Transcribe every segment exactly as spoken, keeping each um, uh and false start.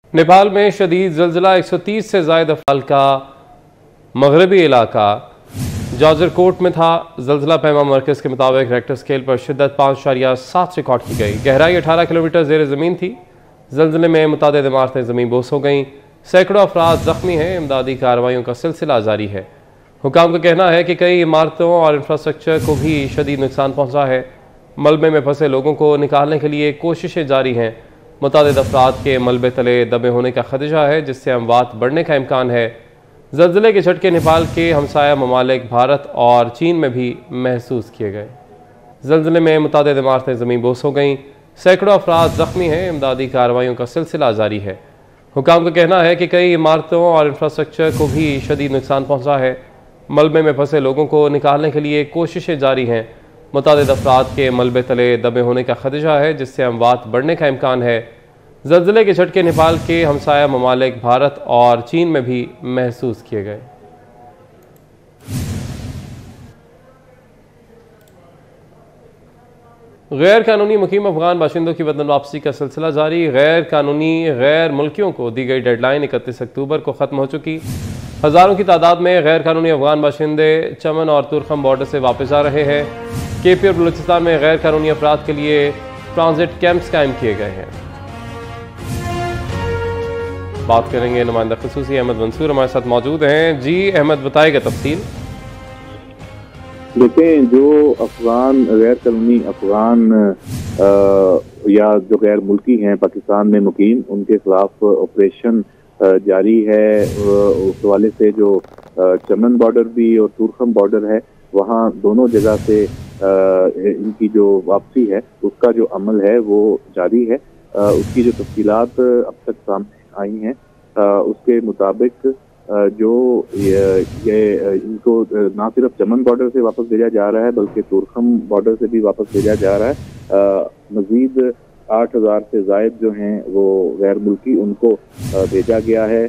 नेपाल में शदीद ज़ल्ज़ला, एक सौ तीस से ज़ायद अफराद का मगरबी इलाका जाजरकोट में था। ज़ल्ज़ला पैमा मरकज़ के मुताबिक रेक्टर स्केल पर शिद्दत पाँच अशारिया सात रिकॉर्ड की गई। गहराई अठारह किलोमीटर ज़ेर ज़मीन थी। ज़ल्ज़ले में मुतादिद इमारतें ज़मीन बोस हो गईं। सैकड़ों अफराद ज़ख्मी हैं। इमदादी कार्रवाइयों का सिलसिला जारी है। हुकाम का कहना है कि कई इमारतों और इंफ्रास्ट्रक्चर को भी शदीद नुकसान पहुँचा है। मलबे में फंसे लोगों को निकालने के लिए कोशिशें जारी हैं। मुतादिद अफराद के मलबे तले दबे होने का खदशा है, जिससे अमवात बढ़ने का इम्कान है। ज़ल्ज़ले के झटके नेपाल के हमसाया ममालिक भारत और चीन में भी महसूस किए गए। ज़ल्ज़ले में मुतादिद इमारतें ज़मीन बोस हो गईं। सैकड़ों अफराद ज़ख्मी हैं। इमदादी कार्रवाइयों का सिलसिला जारी है। हुकाम का कहना है कि कई इमारतों और इंफ्रास्ट्रक्चर को भी शदीद नुकसान पहुँचा है। मलबे में फंसे लोगों को निकालने के लिए कोशिशें जारी हैं। मुतादिद अफराद के मलबे तले दबे होने का खदशा है, जिससे अमवात बढ़ने का इम्कान है। ज़ल्ज़ले के झटके नेपाल के हमसाया ममालिक भारत और चीन में भी महसूस किए गए। गैर कानूनी मुकीम अफगान बाशिंदों की वतन वापसी का सिलसिला जारी। गैर कानूनी गैर मुल्कियों को दी गई डेडलाइन इकतीस अक्टूबर को ख़त्म हो चुकी। हज़ारों की तादाद में गैर कानूनी अफगान बाशिंदे चमन और तुरखम बॉर्डर से वापस आ रहे हैं। के पी और बलूचिस्तान में गैर कानूनी अफराद के लिए ट्रांजिट कैंप्स कायम किए गए हैं। बात करेंगे नुमाइंदा ख़ुसूसी अहमद मंसूर हमारे साथ मौजूद हैं। जी अहमद, बताएगा तफसील। देखें, जो अफगान गैर कानूनी अफगान या जो गैर मुल्की हैं पाकिस्तान में मुकीम, उनके खिलाफ ऑपरेशन जारी है। उस हवाले से जो चमन बॉर्डर भी और तुरखम बॉर्डर है, वहाँ दोनों जगह से इनकी जो वापसी है उसका जो अमल है वो जारी है। उसकी जो तफसीलात अब तक सामने आई हैं, उसके मुताबिक जो ये, ये इनको ना सिर्फ चमन बॉर्डर से वापस भेजा जा रहा है, बल्कि तुरखम बॉर्डर से भी वापस भेजा जा रहा है। मजीद आठ हज़ार से ज़ायद जो हैं वो गैर मुल्की, उनको भेजा गया है।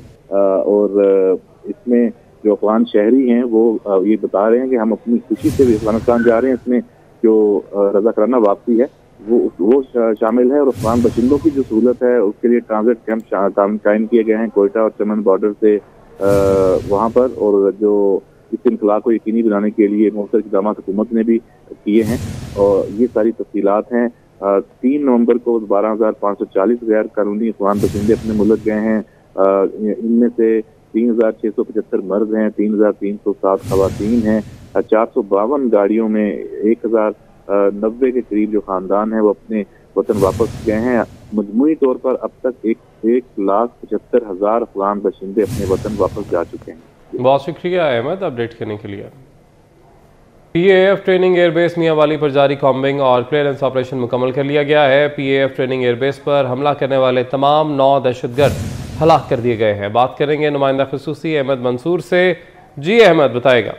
और इसमें जो अफगान शहरी हैं वो ये बता रहे हैं कि हम अपनी खुशी से भी अफगानिस्तान जा रहे हैं। इसमें जो रज़ाकाराना वापसी है वो वो शामिल है। और अफगान बशिंदों की जो सहूलत है उसके लिए ट्रांजिट कैंप कायम किए गए हैं कोयटा और चमन बॉर्डर से वहाँ पर। और जो इस इनकला को यकीनी बनाने के लिए मौसर इक़दाम हुकूमत ने भी किए हैं। और ये सारी तफसीलात हैं। तीन नवंबर को बारह हज़ार पाँच सौ चालीस गैर कानूनी अफगान बशिंदे अपने मुल्क गए हैं। इनमें से तीन हजार छः सौ पचहत्तर मर्द हैं, तीन हजार तीन सौ सात खवातीन हैं। चार सौ बावन गाड़ियों में एक हजार नब्बे के करीब जो खानदान है वो अपने वतन वापस गए हैं। मजमूई तौर पर अब तक एक एक लाख पचहत्तर हजार अफगान बशिंदे अपने वतन वापस जा चुके हैं। बहुत शुक्रिया अहमद अपडेट करने के लिए। P A F training airbase Mianwali पर जारी कॉम्बिंग और क्लियरेंस ऑपरेशन मुकम्मल कर लिया गया है। P A F training airbase पर हमला करने वाले तमाम नौ दहशतगर्द हलाक कर दिए गए हैं। बात करेंगे नुमाइंदा ख़ुसूसी अहमद मंसूर से। जी अहमद, बताएगा।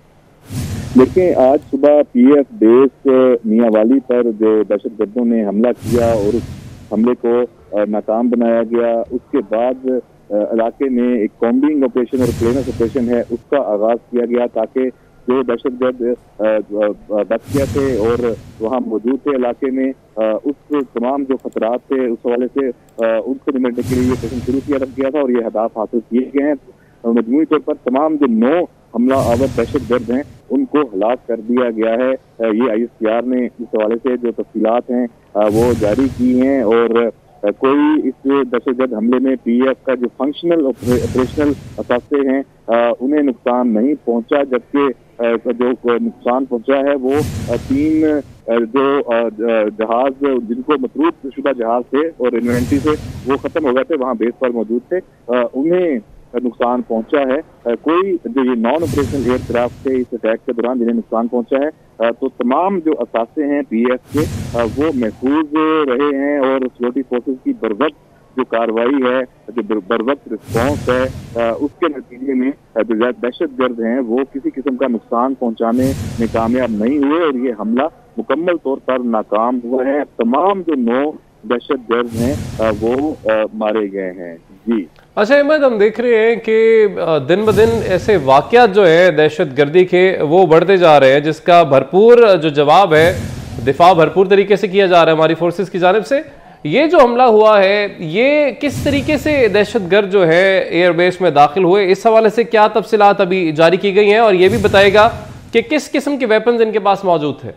देखिए, आज सुबह पी एफ बेस मियांवाली पर जो दहशतगर्दों ने हमला किया और उस हमले को नाकाम बनाया गया, उसके बाद इलाके में एक कॉम्बिंग ऑपरेशन और क्लियरेंस ऑपरेशन है उसका आगाज किया गया, ताकि जो दहशतगर्द बच गए थे और वहाँ मौजूद थे इलाके में, उस तमाम जो खतरात थे उस हवाले से उनसे निपटने के लिए ये ऑपरेशन शुरू किया गया था और ये हदाफ हासिल किए गए हैं। मजमूई तौर पर तमाम जो नौ हमला आवर दहशतगर्द हैं उनको हलाक कर दिया गया है। ये आई एस पी आर ने इस हवाले से जो तफसीलात हैं वो जारी की हैं। और कोई इस दहशतगर्द हमले में पी एफ का जो फंक्शनल ऑपरेशनल असासे हैं उन्हें नुकसान नहीं पहुंचा, जबकि जो नुकसान पहुंचा है वो तीन जो जहाज जिनको मसरूफ शुदा जहाज थे और इन्वेंट्री से वो खत्म हो गए थे, वहाँ बेस पर मौजूद थे, उन्हें नुकसान पहुंचा है। कोई जो ये नॉन ऑपरेशनल एयरक्राफ्ट थे इस अटैक के दौरान जिन्हें नुकसान पहुंचा है, तो तमाम जो असासे हैं पी एफ के वो महफूज रहे हैं। और सिक्योरिटी फोर्सेस की बरवक्त जो कार्रवाई है, जो बरवक्त रिस्पॉन्स है, उसके नतीजे में जो दहशतगर्द हैं वो किसी किस्म का नुकसान पहुंचाने में कामयाब नहीं हुए और ये हमला मुकम्मल तौर पर नाकाम हुआ है। तमाम जो नौ दहशतगर्द हैं वो मारे गए हैं। जी अच्छा अहमद, हम देख रहे हैं कि दिन ब दिन ऐसे वाक़यात जो है दहशतगर्दी के वो बढ़ते जा रहे हैं, जिसका भरपूर जो जवाब है दिफा भरपूर तरीके से किया जा रहा है हमारी फोर्सेस की जानिब से। ये जो हमला हुआ है ये किस तरीके से दहशतगर्द जो है एयरबेस में दाखिल हुए, इस हवाले से क्या तफसीलात अभी जारी की गई हैं और ये भी बताएगा कि किस किस्म के वेपन्स इनके पास मौजूद थे?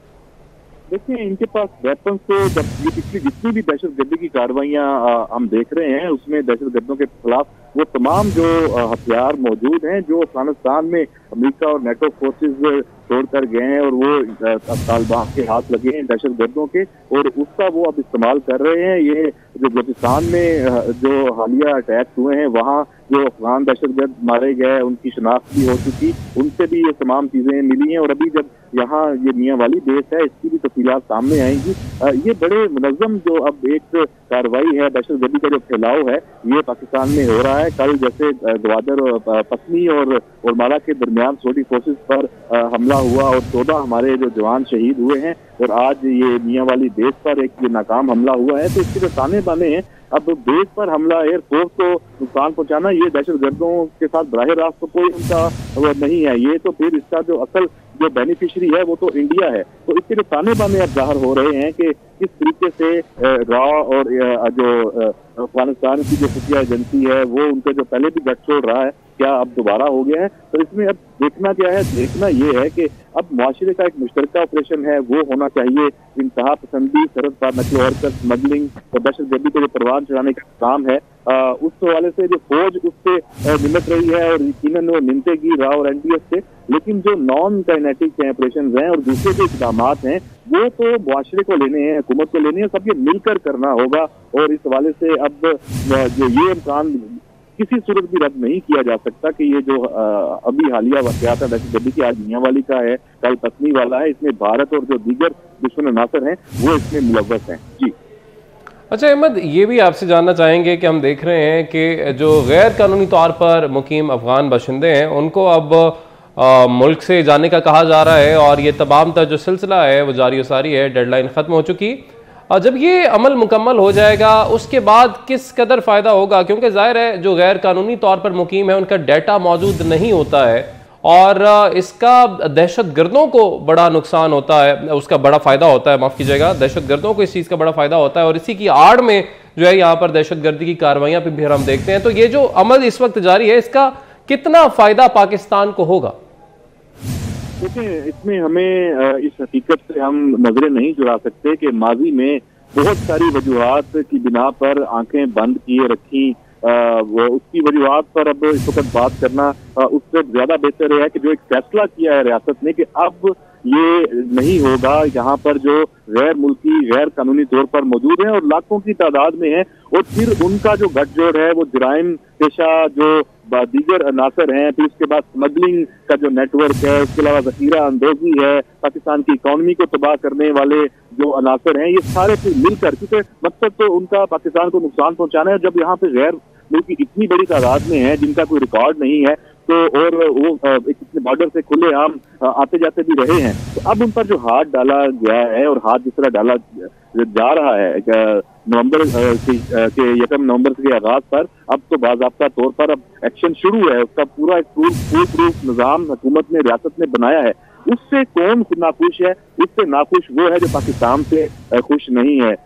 देखिए, इनके पास वेपन तो जब ये पिछली जितनी भी दहशतगर्दी की कार्रवाइयां हम देख रहे हैं उसमें दहशतगर्दों के खिलाफ वो तमाम जो हथियार मौजूद हैं जो अफगानिस्तान में अमेरिका और नेटो फोर्सेज छोड़कर गए हैं और वो तालिबान के हाथ लगे हैं दहशतगर्दों के, और उसका वो अब इस्तेमाल कर रहे हैं। ये जो बलूचिस्तान में जो हालिया अटैक हुए हैं वहाँ जो अफगान दहशतगर्द मारे गए उनकी शनाख्त भी हो चुकी, उनसे भी ये तमाम चीजें मिली हैं। और अभी जब यहाँ ये मियाँ वाली बेस है इसकी भी तफसीलात सामने आएंगी। ये बड़े मुनज़्ज़म जो अब एक कार्रवाई है, दहशतगर्दी का जो फैलाव है ये पाकिस्तान में हो रहा है। कल जैसे गवादर और पत्नी और और माला के दरमियान छोटी फोर्सेस पर हमला हुआ और चौदह हमारे जो जवान शहीद हुए हैं, और आज ये मियाँ वाली बेस पर एक ये नाकाम हमला हुआ है। तो इसके जो ताने बाने हैं, अब बेस पर हमला, एयरफोर्स को नुकसान पहुंचाना, ये दहशतगर्दों के साथ बराह रास्त तो कोई उनका नहीं है। ये तो फिर इसका जो असल जो बेनिफिशरी है वो तो इंडिया है। तो इसके जो ताने बाने अब जाहिर हो रहे हैं कि किस तरीके से रॉ और जो अफगानिस्तान की जो खुफिया एजेंसी है वो उनके जो पहले भी गठ छोड़ रहा है क्या अब दोबारा हो गया है। तो इसमें अब देखना क्या है, देखना ये है कि अब मुआशरे का एक मुश्तरका ऑपरेशन है वो होना चाहिए। इंतहा पसंदी, सरहद पार नकल हरकत, स्मगलिंग और दहशतगर्दी को जो परवान चढ़ाने का काम है, आ, उस हवाले से जो फौज उससे निमट रही है और यकीनन वो निमटेगी रॉ और एनटीएस से। लेकिन जो नॉन काइनेटिक ऑपरेशन हैं और दूसरे जो इकदाम हैं वो तो मुआशरे को लेने हैं, हुकूमत को लेने हैं, सब ये मिलकर करना होगा। और इस हवाले से अब जो ये इम्कान किसी सूरत भी रद्द नहीं किया जा सकता कि ये जो आ, अभी हालिया वाक़यात है दहशतगर्दी की, आज मियाँ वाली का है, कल पत्नी वाला है, इसमें भारत और जो दीगर दुश्मन अनासर हैं वो इसमें मुलव्वस हैं। जी अच्छा अहमद, ये भी आपसे जानना चाहेंगे कि हम देख रहे हैं कि जो गैर कानूनी तौर पर मुकीम अफगान बाशिंदे हैं उनको अब आ, मुल्क से जाने का कहा जा रहा है और ये तमाम तर जो सिलसिला है वो जारी सारी है, डेडलाइन ख़त्म हो चुकी। और जब ये अमल मुकम्मल हो जाएगा उसके बाद किस कदर फ़ायदा होगा, क्योंकि ज़ाहिर है जो गैर कानूनी तौर पर मुकीम है उनका डाटा मौजूद नहीं होता है और इसका दहशत गर्दों को बड़ा नुकसान होता है, उसका बड़ा फ़ायदा होता है, माफ़ कीजिएगा, दहशत गर्दों को इस चीज़ का बड़ा फ़ायदा होता है और इसी की आड़ में जो है यहाँ पर दहशत गर्दी की कार्रवाइयाँ भी फिर हम देखते हैं। तो ये जो अमल इस वक्त जारी है इसका कितना फ़ायदा पाकिस्तान को होगा? देखिए, इसमें हमें इस हकीकत से हम नजरें नहीं चुरा सकते कि माजी में बहुत सारी वजूहात की बिना पर आंखें बंद किए रखी, वो उसकी वजूहात पर अब इस वक्त बात करना उससे ज्यादा बेहतर है कि जो एक फैसला किया है रियासत ने कि अब ये नहीं होगा, यहाँ पर जो गैर मुल्की गैर कानूनी तौर पर मौजूद है और लाखों की तादाद में है, और फिर उनका जो गठजोड़ है वो जराइम पेशा जो दीगर अनासर हैं, फिर उसके बाद स्मगलिंग का जो नेटवर्क है, उसके अलावा जखीरा अंदोजी है, पाकिस्तान की इकॉनमी को तबाह करने वाले जो अनासर हैं, ये सारे फिर मिलकर, क्योंकि मकसद तो उनका पाकिस्तान को नुकसान पहुंचाना है। जब यहाँ पे गैर मुल्की इतनी बड़ी तादाद में है जिनका कोई रिकॉर्ड नहीं है तो और वो इतने बॉर्डर से खुले आम आते जाते भी रहे हैं, तो अब उन पर जो हाथ डाला गया है और हाथ जिस तरह डाला जा रहा है नवंबर के यकम नवंबर के आगाज पर, अब तो बाज़ाब्ता तौर पर अब एक्शन शुरू है। उसका पूरा एक फूल प्रूफ निज़ाम हुकूमत ने रियासत ने बनाया है। उससे कौन नाखुश है? उससे नाखुश वो है जो पाकिस्तान से खुश नहीं है।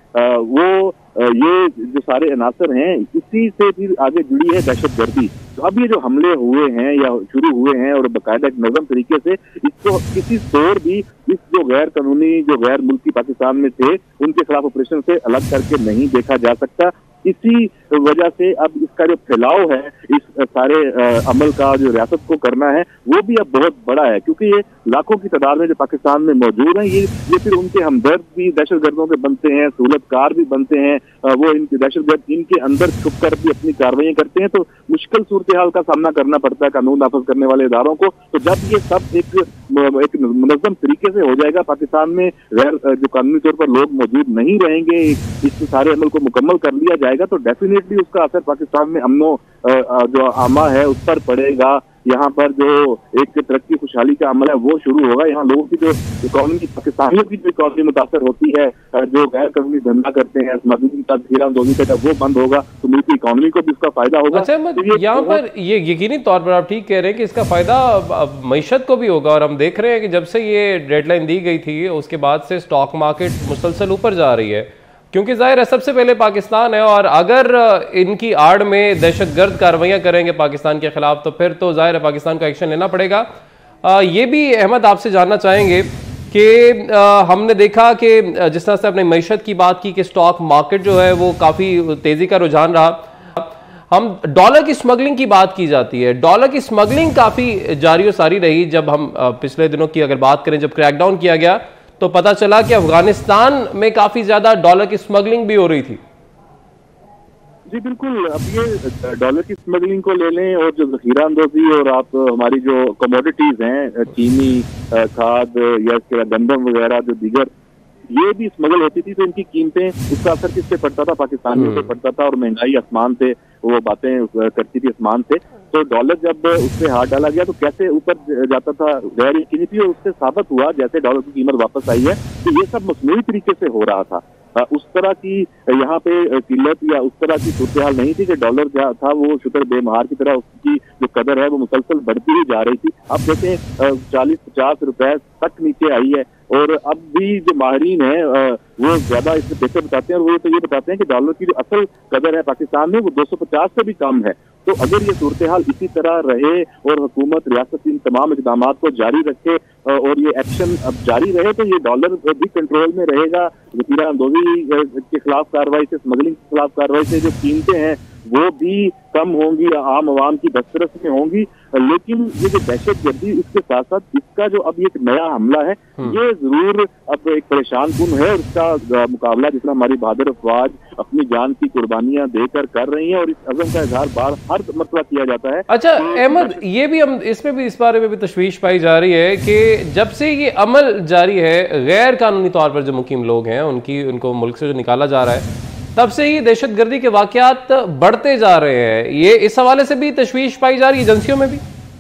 वो ये जो सारे अनासर हैं इसी से भी आगे जुड़ी है दहशतगर्दी। तो अब ये जो हमले हुए हैं या शुरू हुए हैं और बाकायदा एक नज़म तरीके से इसको किसी तौर भी इस जो गैर कानूनी जो गैर मुल्की पाकिस्तान में थे उनके खिलाफ ऑपरेशन से अलग करके नहीं देखा जा सकता। इसी वजह से अब इसका जो फैलाव है इस सारे अमल का जो रियासत को करना है वो भी अब बहुत बड़ा है, क्योंकि ये लाखों की तादाद में जो पाकिस्तान में मौजूद हैं ये ये फिर उनके हमदर्द भी दहशतगर्दों के बनते हैं, सहूलतकार भी बनते हैं, वो इनके दहशतगर्द इनके अंदर छुप कर भी अपनी कार्रवाई करते हैं। तो मुश्किल सूरत हाल का सामना करना पड़ता है कानून नाफज करने वाले इदारों को। तो जब ये सब एक एक मुनज़्ज़म तरीके से हो जाएगा, पाकिस्तान में गैर जो कानूनी तौर पर लोग मौजूद नहीं रहेंगे, इस सारे अमल को मुकम्मल कर लिया जाएगा तो डेफिनेटली उसका असर पाकिस्तान में अमनो जो आमा है उस पर पड़ेगा। यहाँ पर जो एक तरक्की खुशहाली का अमल है वो शुरू होगा। यहाँ लोगों की जो इकॉनमी, पाकिस्तानियों की जो इकॉनमी मुतासर होती है, जो गैर कानूनी धंधा करते हैं, स्मगलिंग का हीरांदोजी का जब वो बंद होगा तो मुल्क की इकॉनमी को भी उसका फायदा होगा। अच्छा, तो यहाँ पर ये यकीनी तौर पर आप ठीक कह रहे हैं कि इसका फायदा मईशत को भी होगा और हम देख रहे हैं कि जब से ये डेडलाइन दी गई थी उसके बाद से स्टॉक मार्केट मुसलसल ऊपर जा रही है। क्योंकि जाहिर है सबसे पहले पाकिस्तान है, और अगर इनकी आड़ में दहशतगर्द कार्रवाइयां करेंगे पाकिस्तान के खिलाफ तो फिर तो जाहिर है पाकिस्तान को एक्शन लेना पड़ेगा। आ, ये भी अहमद आपसे जानना चाहेंगे कि हमने देखा कि जिस तरह से अपने मईशत की बात की कि स्टॉक मार्केट जो है वो काफ़ी तेज़ी का रुझान रहा, हम डॉलर की स्मगलिंग की बात की जाती है, डॉलर की स्मगलिंग काफ़ी जारी और सारी रही। जब हम पिछले दिनों की अगर बात करें, जब क्रैकडाउन किया गया तो पता चला कि अफगानिस्तान में काफ़ी ज़्यादा डॉलर की स्मगलिंग भी हो रही थी। जी बिल्कुल, अब ये डॉलर की स्मगलिंग को ले लें और जो जखीरा अंदोजी और आप हमारी जो कमोडिटीज हैं, चीनी, खाद या इसके बाद गंदम वगैरह जो दीगर, ये भी स्मगल होती थी तो इनकी कीमतें, उसका असर किस पे पड़ता था? पाकिस्तानियों पे पड़ता था, और महंगाई आसमान से वो बातें करती थी आसमान से। तो डॉलर जब उस पर हाथ डाला गया तो कैसे ऊपर जाता था, गैर यकीनी थी, और उससे साबित हुआ जैसे डॉलर की कीमत वापस आई है तो ये सब मसनूई तरीके से हो रहा था। उस तरह की यहाँ पे किल्लत या उस तरह की सूरत हाल नहीं थी कि डॉलर जो था वो शुक्र बेमहार की तरह उसकी जो कदर है वो मुसलसल बढ़ती ही जा रही थी। अब देखें चालीस पचास रुपए तक नीचे आई है, और अब भी जो माहरीन है वो ज्यादा इससे बेहतर बताते हैं, और वो तो ये बताते हैं कि डॉलर की जो असल कदर है पाकिस्तान में वो दो सौ पचास से भी कम है। तो अगर ये सूरत हाल इसी तरह रहे और हुकूमत रियासत इन तमाम इकदाम को जारी रखे और ये एक्शन अब जारी रहे तो ये डॉलर भी कंट्रोल में रहेगा। जखीरा अंदोजी के खिलाफ कार्रवाई से, स्मगलिंग के खिलाफ कार्रवाई से जो कीमतें हैं वो भी कम होंगी, आम आवाम की दस्तरस में होंगी। लेकिन ये जो दहशत गर्दी, इसके साथ साथ इसका जो अब एक नया हमला है ये जरूर अब एक परेशान कुन है, और इसका मुकाबला जितना हमारी बहादुर अफवाज अपनी जान की कुर्बानियां देकर कर रही हैं, और इस अज़म का इजहार बार हर मसला किया जाता है। अच्छा अहमद, ये भी हम इसमें भी इस बारे में भी तशवीश पाई जा रही है कि जब से ये अमल जारी है, गैर कानूनी तौर पर जो मुकीम लोग हैं उनकी उनको मुल्क से जो निकाला जा रहा है, तब से ही दहशतगर्दी के वाकयात बढ़ते जा रहे हैं। ये इस हवाले से भी तशवीश पाई जा रही है एजेंसियों में भी?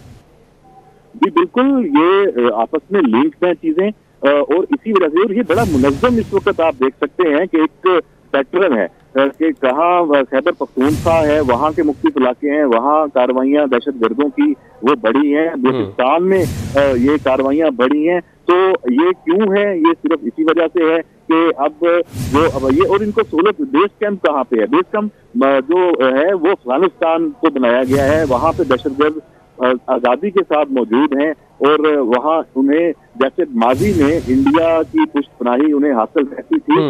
जी बिल्कुल, ये आपस में लिंक्ड हैं चीजें, और इसी वजह से, और ये बड़ा मुनज़्ज़म इस वक्त आप देख सकते हैं कि एक पैटर्न है कि कहाँ खैबर पख्तूनख्वा है, वहाँ के मुख्तलिफ इलाके हैं, वहाँ कार्रवाइयाँ दहशतगर्दों की वो बढ़ी हैं, बलूचिस्तान में ये कार्रवाइयाँ बढ़ी हैं। तो ये क्यों है? ये सिर्फ इसी वजह से है कि अब जो अब ये, और इनको सहूलत, बेस कैंप कहाँ पे है? बेस कैंप जो है वो अफगानिस्तान को बनाया गया है, वहाँ पे दहशतगर्द आज़ादी के साथ मौजूद हैं, और वहाँ उन्हें जैसे माजी में इंडिया की पुष्टपनाही उन्हें हासिल रहती थी,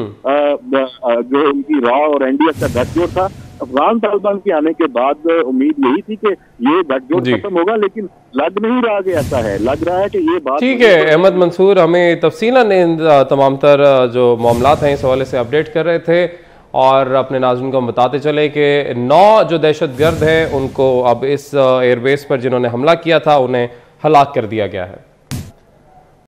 जो उनकी रॉ और एनडीएस का गठजोड़ था। अफगान तालिबान के आने के बाद उम्मीद यही थी कि ये गठजोड़ खत्म होगा, लेकिन लग नहीं रहा कि ऐसा है। लग रहा है कि ये बात ठीक है। अहमद मंसूर हमें तफसीलन इन तमाम तर जो मामलात हैं इस हवाले से अपडेट कर रहे थे, और अपने नाज़रीन को हम बताते चले कि नौ जो दहशतगर्द हैं उनको अब इस एयरबेस पर जिन्होंने हमला किया था उन्हें हलाक कर दिया गया है।